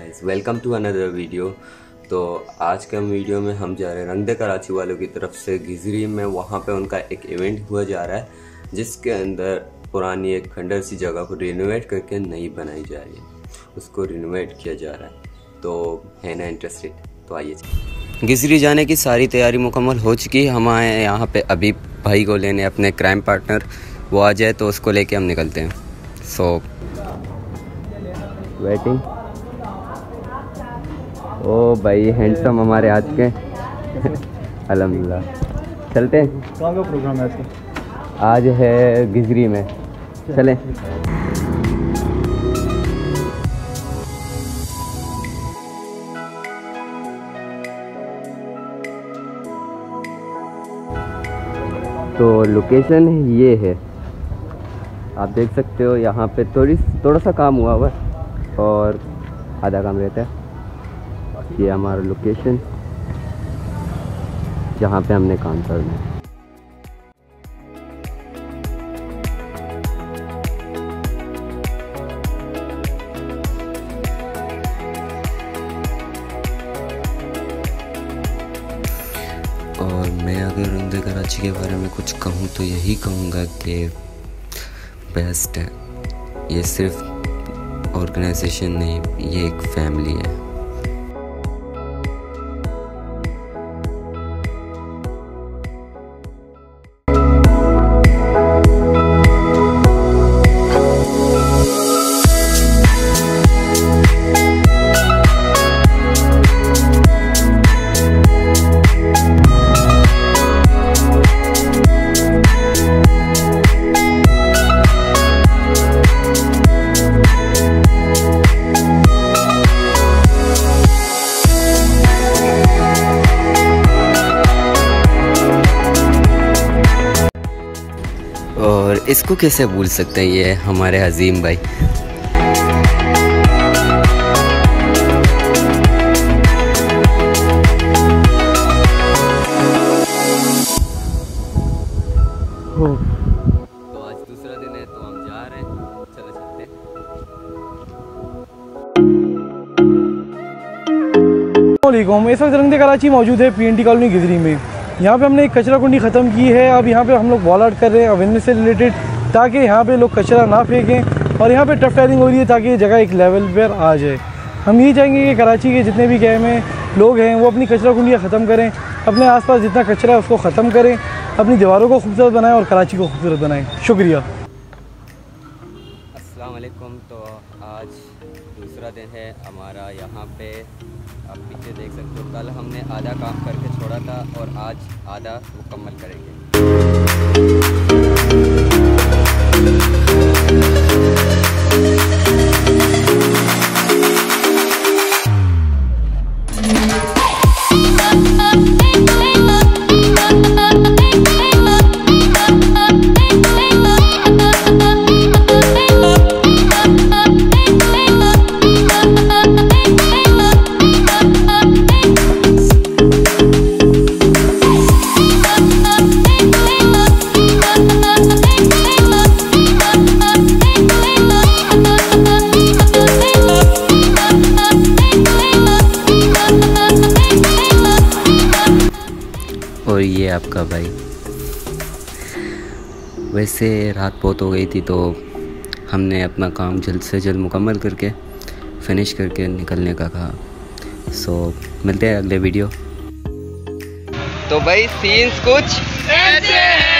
Guys, welcome to another video. तो आज के वीडियो में हम जा रहे हैं रंग दे कराची वालों की तरफ से गिजरी में। वहाँ पे उनका एक इवेंट हुआ जा रहा है जिसके अंदर पुरानी एक खंडर सी जगह को रिनोवेट करके नई बनाई जा रही है, उसको रिनोवेट किया जा रहा है। तो है ना इंटरेस्टेड? तो आइए। गिजरी जाने की सारी तैयारी मुकम्मल हो चुकी है। हम आए यहाँ पे अभी भाई को लेने, अपने क्राइम पार्टनर वो आ जाए तो उसको लेके हम निकलते हैं। So waiting. ओ भाई हैंडसम हमारे आज के अल्हम्दुलिल्लाह। चलते हैं। कहाँ का प्रोग्राम है इसका? आज है गिजरी में, चलें। तो लोकेशन ये है, आप देख सकते हो। यहाँ पे थोड़ा सा काम हुआ हुआ है और आधा काम रहता है। ये हमारा लोकेशन जहाँ पे हमने काम करना है। और मैं अगर रंग दे कराची के बारे में कुछ कहूँ तो यही कहूँगा कि बेस्ट है। ये सिर्फ ऑर्गेनाइजेशन नहीं, ये एक फैमिली है। और इसको कैसे भूल सकते हैं, ये हमारे अजीम भाई। तो आज दूसरा दिन है तो हम जा रहे हैं, चलो चलते हैं। इस वक्त रंग दे कराची मौजूद है PNT कॉलोनी गिजरी में। यहाँ पे हमने एक कचरा कुंडी ख़त्म की है। अब यहाँ पे हम लोग वॉल आउट कर रहे हैं अवेयरनेस से रिलेटेड, ताकि यहाँ पे लोग कचरा ना फेंकें। और यहाँ पे टफ टायरिंग हो रही है ताकि ये जगह एक लेवल पर आ जाए। हम ये चाहेंगे कि कराची के जितने भी गए में लोग हैं वो अपनी कचरा कुंडियाँ ख़त्म करें, अपने आसपास जितना कचरा है उसको ख़त्म करें, अपनी दीवारों को खूबसूरत बनाएं और कराची को खूबसूरत बनाएं। शुक्रिया। अस्सलाम वालेकुम। तो आज दूसरा दिन है हमारा यहाँ पे। आप पीछे देख सकते हो, कल हमने आधा काम करके छोड़ा था और आज आधा मुकम्मल करेंगे। और ये आपका भाई। वैसे रात बहुत हो गई थी तो हमने अपना काम जल्द से जल्द मुकम्मल करके फिनिश करके निकलने का कहा। सो मिलते हैं अगले वीडियो। तो भाई सीन्स कुछ ऐसे हैं।